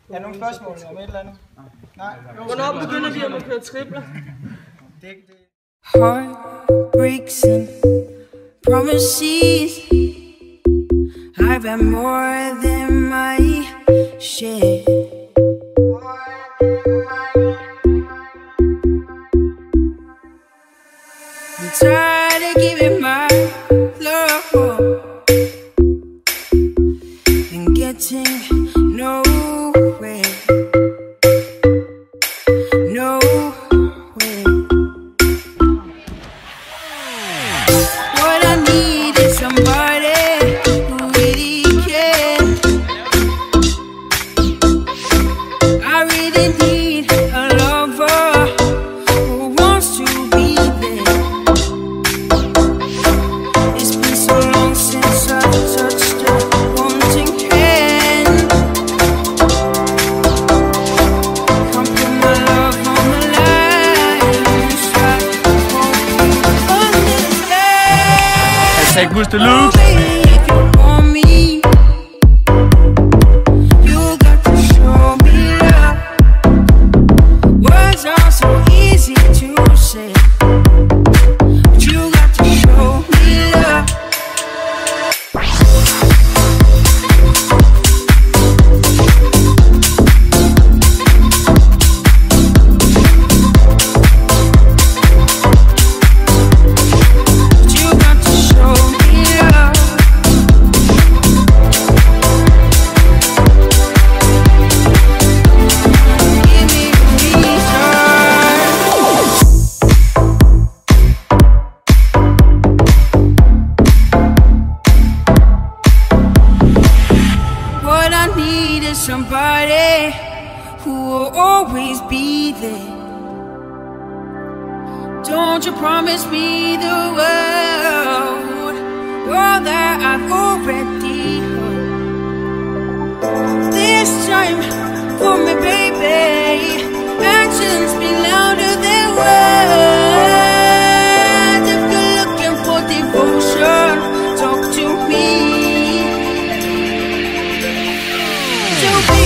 Er der nogle spørgsmål om et eller andet? Nej. Hvornår begynder vi at køre tripler? Heartbreaks and promises. I've had more than my share. I'm tired of giving my love and getting nowhere. Nowhere. What I need is somebody who really cares. I really need a lover who wants to be there. It's been so long since I touched a wanting hand. Come put my love on the line. Try to understand. Hashtag boost the loop. If you want me, you got to show me love. Words are so easy to say, but you got to show me love. But you got to show me love. Give me a reason. What I need is somebody who will always be there. Don't you promise me the world, all that I've already heard. This time for me, baby, actions speak louder than words. If you're looking for devotion, talk to me. So